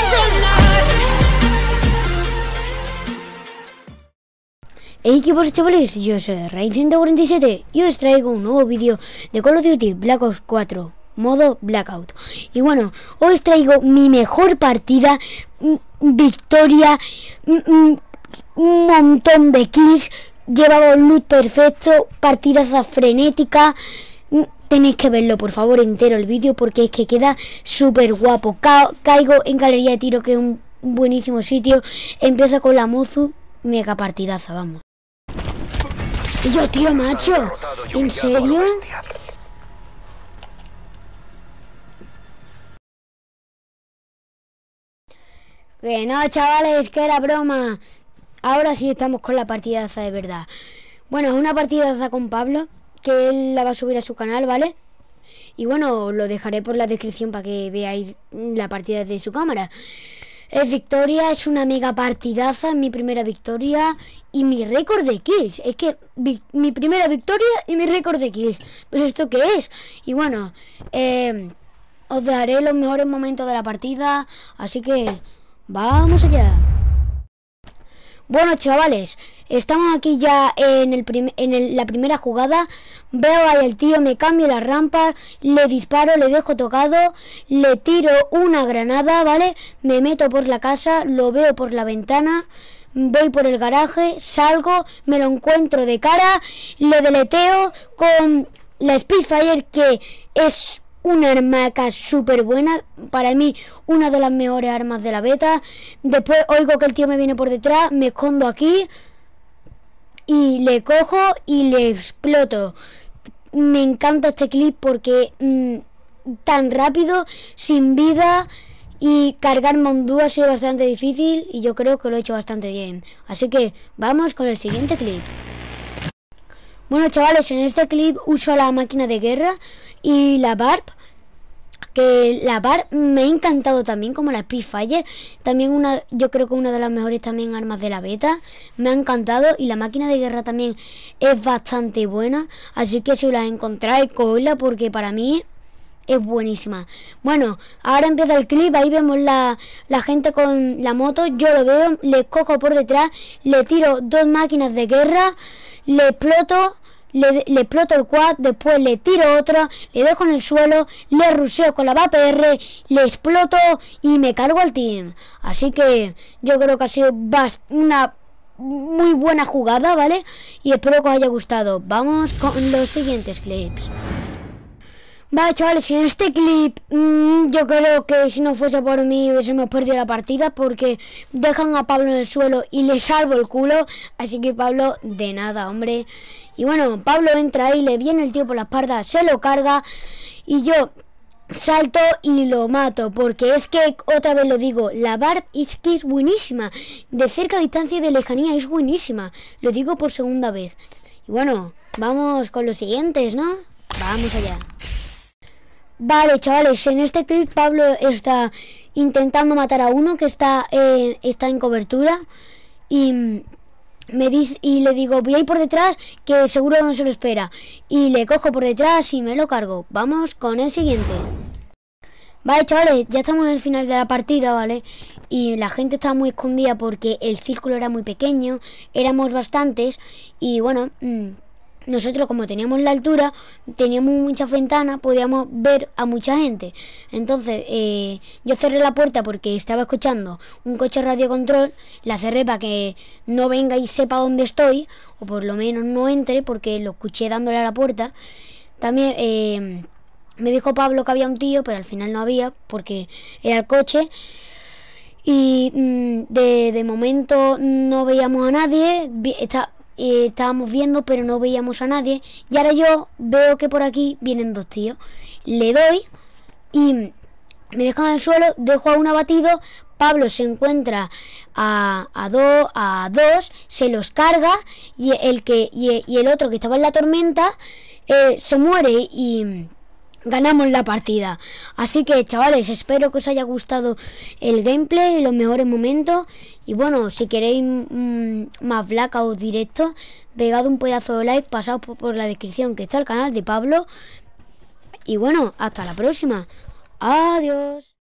Hey, ¿qué pasa, chavales? Yo soy Ray147 y os traigo un nuevo vídeo de Call of Duty Black Ops 4 modo Blackout. Y bueno, os traigo mi mejor partida, victoria, un montón de kills, llevaba un loot perfecto, partidaza frenética. Tenéis que verlo, por favor, entero el vídeo, porque es que queda súper guapo. Caigo en galería de tiro, que es un buenísimo sitio. Empiezo con la Mozu, mega partidaza, vamos. Yo, tío, macho, ¿en serio? Que no, chavales, que era broma. Ahora sí estamos con la partidaza de verdad. Bueno, es una partidaza con Pablo, que él la va a subir a su canal, ¿vale? Y bueno, lo dejaré por la descripción para que veáis la partida de su cámara. Es victoria, es una mega partidaza, mi primera victoria y mi récord de kills. Es que mi primera victoria y mi récord de kills. Pues ¿esto qué es? Y bueno, os dejaré los mejores momentos de la partida, así que vamos allá. Bueno, chavales, estamos aquí ya en la primera jugada. Veo ahí al tío, me cambio la rampa, le disparo, le dejo tocado, le tiro una granada, ¿vale? Me meto por la casa, lo veo por la ventana, voy por el garaje, salgo, me lo encuentro de cara, le deleteo con la Spitfire, que es una armaca súper buena, para mí una de las mejores armas de la beta. Después oigo que el tío me viene por detrás, me escondo aquí y le cojo y le exploto. Me encanta este clip porque tan rápido, sin vida, y cargar Mondú ha sido bastante difícil y yo creo que lo he hecho bastante bien. Así que vamos con el siguiente clip. Bueno, chavales, en este clip uso la máquina de guerra y la Barb, que la Barb me ha encantado también, como la Spitfire, también yo creo que una de las mejores también armas de la beta, me ha encantado, y la máquina de guerra también es bastante buena, así que si os la encontráis, cogedla, porque para mí es buenísima. Bueno, ahora empieza el clip, ahí vemos la gente con la moto, yo lo veo, le cojo por detrás, le tiro dos máquinas de guerra, le exploto. Le exploto el quad, después le tiro otra, le dejo en el suelo, le ruseo con la VPR, le exploto y me cargo al team. Así que yo creo que ha sido una muy buena jugada, ¿vale? Y espero que os haya gustado. Vamos con los siguientes clips. Vale, chavales, en este clip yo creo que si no fuese por mí hubiésemos perdido la partida, porque dejan a Pablo en el suelo y le salvo el culo. Así que Pablo, de nada, hombre. Y bueno, Pablo entra ahí, le viene el tío por la espalda, se lo carga y yo salto y lo mato, porque es que, otra vez lo digo, la Barb es que es buenísima. De cerca distancia y de lejanía es buenísima. Lo digo por segunda vez. Y bueno, vamos con los siguientes, ¿no? Vamos allá. Vale, chavales, en este clip Pablo está intentando matar a uno que está en cobertura y me dice, y le digo, voy a ir por detrás, que seguro no se lo espera, y le cojo por detrás y me lo cargo. Vamos con el siguiente. Vale, chavales, ya estamos en el final de la partida, ¿vale? Y la gente estaba muy escondida porque el círculo era muy pequeño, éramos bastantes y bueno, nosotros, como teníamos la altura, teníamos muchas ventanas, podíamos ver a mucha gente. Entonces yo cerré la puerta porque estaba escuchando un coche radiocontrol, la cerré para que no venga y sepa dónde estoy, o por lo menos no entre, porque lo escuché dándole a la puerta. También me dijo Pablo que había un tío, pero al final no había porque era el coche. Y de momento no veíamos a nadie, estábamos viendo, pero no veíamos a nadie. Y ahora yo veo que por aquí vienen dos tíos. Le doy y me dejan en el suelo, dejo a uno abatido. Pablo se encuentra a dos, se los carga y el otro, que estaba en la tormenta, se muere y ganamos la partida. Así que, chavales, espero que os haya gustado el gameplay y los mejores momentos. Y bueno, si queréis más Blackout directo, pegad un pedazo de like, pasad por la descripción, que está el canal de Pablo. Y bueno, hasta la próxima. Adiós.